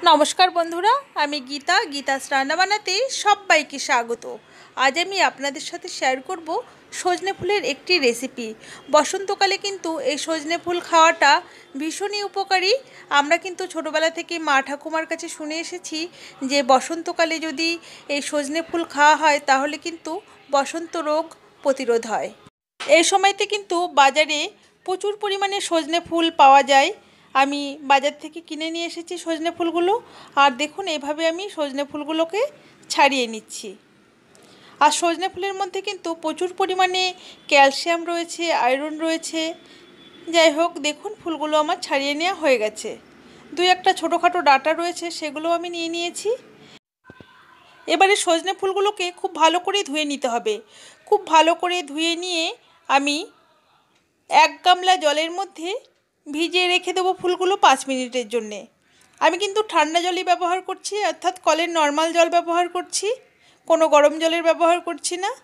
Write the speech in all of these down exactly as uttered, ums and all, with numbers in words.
নমস্কার বন্ধুরা, আমি গীতা গীতাস রান্না বানাতে সবাইকে স্বাগত। আজ আমি আপনাদের সাথে শেয়ার করব সজনে ফুলের একটি রেসিপি। বসন্তকালে কিন্তু এই সজনে ফুল খাওয়াটা ভীষণই উপকারী। আমরা কিন্তু ছোটোবেলা থেকে মা ঠাকুমার কাছে শুনে এসেছি যে বসন্তকালে যদি এই সজনে ফুল খাওয়া হয় তাহলে কিন্তু বসন্ত রোগ প্রতিরোধ হয়। এই সময়তে কিন্তু বাজারে প্রচুর পরিমাণে সজনে ফুল পাওয়া যায়। আমি বাজার থেকে কিনে নিয়ে এসেছি সজনে ফুলগুলো। আর দেখুন, এইভাবে আমি সজনে ফুলগুলোকে ছাড়িয়ে নিচ্ছি। আর সজনে ফুলের মধ্যে কিন্তু প্রচুর পরিমাণে ক্যালসিয়াম রয়েছে, আয়রন রয়েছে। যাই হোক, দেখুন ফুলগুলো আমার ছাড়িয়ে নেওয়া হয়ে গেছে। দুই একটা ছোটোখাটো ডাঁটা রয়েছে, সেগুলো আমি নিয়ে নিয়েছি। এবারে সজনে ফুলগুলোকে খুব ভালো করে ধুয়ে নিতে হবে। খুব ভালো করে ধুয়ে নিয়ে আমি এক গামলা জলের মধ্যে ভিজিয়ে রেখে দেবো ফুলগুলো পাঁচ মিনিটের জন্যে। আমি কিন্তু ঠান্ডা জলই ব্যবহার করছি, অর্থাৎ কলের নর্মাল জল ব্যবহার করছি, কোনো গরম জলের ব্যবহার করছি না।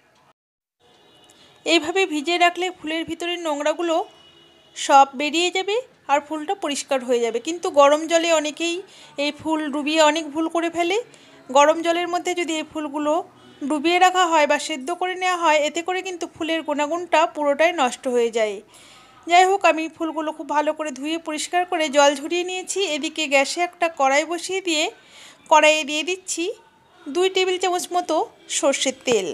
এইভাবে ভিজিয়ে রাখলে ফুলের ভিতরের নোংরাগুলো সব বেরিয়ে যাবে আর ফুলটা পরিষ্কার হয়ে যাবে। কিন্তু গরম জলে অনেকেই এই ফুল ডুবিয়ে অনেক ভুল করে ফেলে। গরম জলের মধ্যে যদি এই ফুলগুলো ডুবিয়ে রাখা হয় বা সেদ্ধ করে নেওয়া হয়, এতে করে কিন্তু ফুলের গুণাগুণটা পুরোটাই নষ্ট হয়ে যায়। যাই হোক, আমি ফুলগুলো খুব ভালো করে ধুয়ে পরিষ্কার করে জল ঝরিয়ে নিয়েছি। এদিকে গ্যাসে একটা কড়াই বসিয়ে দিয়ে কড়াইয়ে দিয়ে দিচ্ছি দুই টেবিল চামচ মতো সর্ষের তেল।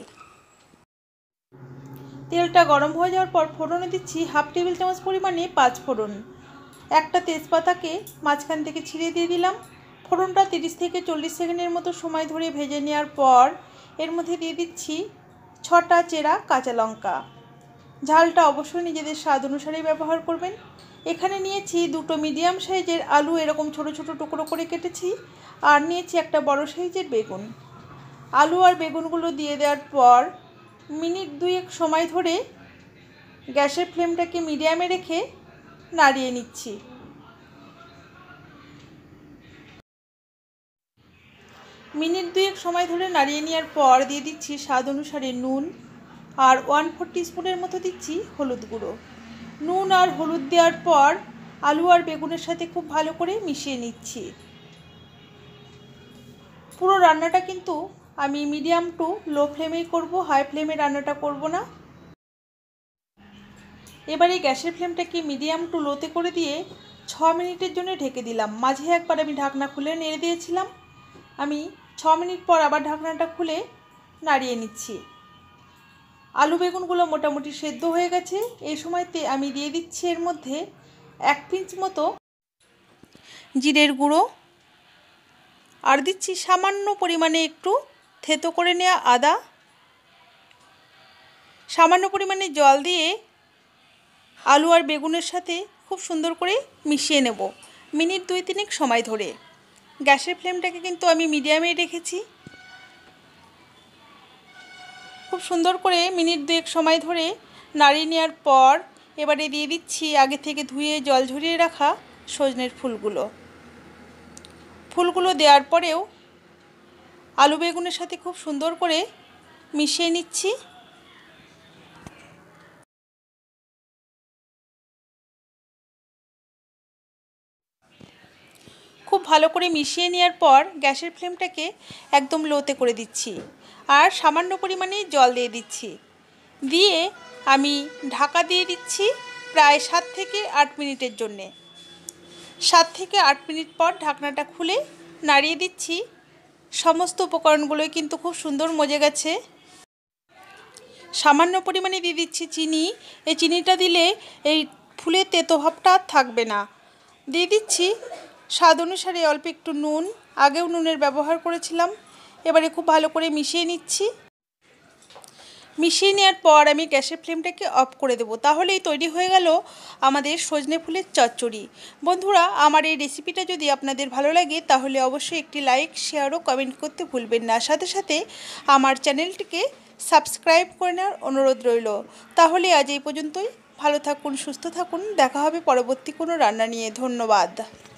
তেলটা গরম হয়ে যাওয়ার পর ফোড়নে দিচ্ছি হাফ টেবিল চামচ পরিমাণে পাঁচ ফোড়ন। একটা তেজপাতাকে মাঝখান থেকে ছিঁড়ে দিয়ে দিলাম। ফোড়নটা তিরিশ থেকে চল্লিশ সেকেন্ডের মতো সময় ধরে ভেজে নেওয়ার পর এর মধ্যে দিয়ে দিচ্ছি ছটা চেরা কাঁচা লঙ্কা। ঝালটা অবশ্যই নিজেদের স্বাদ অনুসারেই ব্যবহার করবেন। এখানে নিয়েছি দুটো মিডিয়াম সাইজের আলু, এরকম ছোট ছোট টুকরো করে কেটেছি। আর নিয়েছি একটা বড় সাইজের বেগুন। আলু আর বেগুনগুলো দিয়ে দেওয়ার পর মিনিট দুয়েক সময় ধরে গ্যাসের ফ্লেমটাকে মিডিয়ামে রেখে নাড়িয়ে নিচ্ছি। মিনিট দুয়েক সময় ধরে নাড়িয়ে নেওয়ার পর দিয়ে দিচ্ছি স্বাদ অনুসারে নুন, আর ওয়ান ফোর টিস্পুনের মতো দিচ্ছি হলুদ গুঁড়ো। নুন আর হলুদ দেওয়ার পর আলু আর বেগুনের সাথে খুব ভালো করে মিশিয়ে নিচ্ছি। পুরো রান্নাটা কিন্তু আমি মিডিয়াম টু লো ফ্লেমেই করব, হাই ফ্লেমে রান্নাটা করব না। এবারে গ্যাসের ফ্লেমটাকে মিডিয়াম টু লোতে করে দিয়ে ছ মিনিটের জন্য ঢেকে দিলাম। মাঝে একবার আমি ঢাকনা খুলে নেড়ে দিয়েছিলাম। আমি ছ মিনিট পর আবার ঢাকনাটা খুলে নাড়িয়ে নিচ্ছি। আলু বেগুনগুলো মোটামুটি সেদ্ধ হয়ে গেছে। এই সময়তে আমি দিয়ে দিচ্ছি এর মধ্যে এক পিঞ্চ মতো জিরের গুঁড়ো, আর দিচ্ছি সামান্য পরিমাণে একটু থেতো করে নেওয়া আদা। সামান্য পরিমাণে জল দিয়ে আলু আর বেগুনের সাথে খুব সুন্দর করে মিশিয়ে নেব মিনিট দুই তিনেক সময় ধরে। গ্যাসের ফ্লেমটাকে কিন্তু আমি মিডিয়ামে রেখেছি। খুব সুন্দর করে মিনিট দুয়েক সময় ধরে নাড়িয়ে নেওয়ার পর এবারে দিয়ে দিচ্ছি আগে থেকে ধুয়ে জল ঝরিয়ে রাখা সজনের ফুলগুলো। ফুলগুলো দেওয়ার পরেও আলু বেগুনের সাথে খুব সুন্দর করে মিশিয়ে নিচ্ছি। খুব ভালো করে মিশিয়ে নেওয়ার পর গ্যাসের ফ্লেমটাকে একদম লোতে করে দিচ্ছি, আর সামান্য পরিমাণে জল দিয়ে দিচ্ছি। দিয়ে আমি ঢাকা দিয়ে দিচ্ছি প্রায় সাত থেকে আট মিনিটের জন্যে। সাত থেকে আট মিনিট পর ঢাকনাটা খুলে নাড়িয়ে দিচ্ছি। সমস্ত উপকরণগুলোই কিন্তু খুব সুন্দর মজে গেছে। সামান্য পরিমাণে দিয়ে দিচ্ছি চিনি। এই চিনিটা দিলে এই ফুলের তেতো ভাবটা আর থাকবে না। দিয়ে দিচ্ছি স্বাদ অনুসারে অল্প একটু নুন, আগেও নুনের ব্যবহার করেছিলাম। এবারে খুব ভালো করে মিশিয়ে নিচ্ছি। মিশিয়ে নেওয়ার পর আমি গ্যাসের ফ্লেমটাকে অফ করে দেবো। তাহলেই তৈরি হয়ে গেল আমাদের সজনে ফুলের চচ্চড়ি। বন্ধুরা, আমার এই রেসিপিটা যদি আপনাদের ভালো লাগে তাহলে অবশ্যই একটি লাইক, শেয়ার ও কমেন্ট করতে ভুলবেন না। সাথে সাথে আমার চ্যানেলটিকে সাবস্ক্রাইব করে নেওয়ার অনুরোধ রইল। তাহলে আজ এই পর্যন্তই। ভালো থাকুন, সুস্থ থাকুন। দেখা হবে পরবর্তী কোনো রান্না নিয়ে। ধন্যবাদ।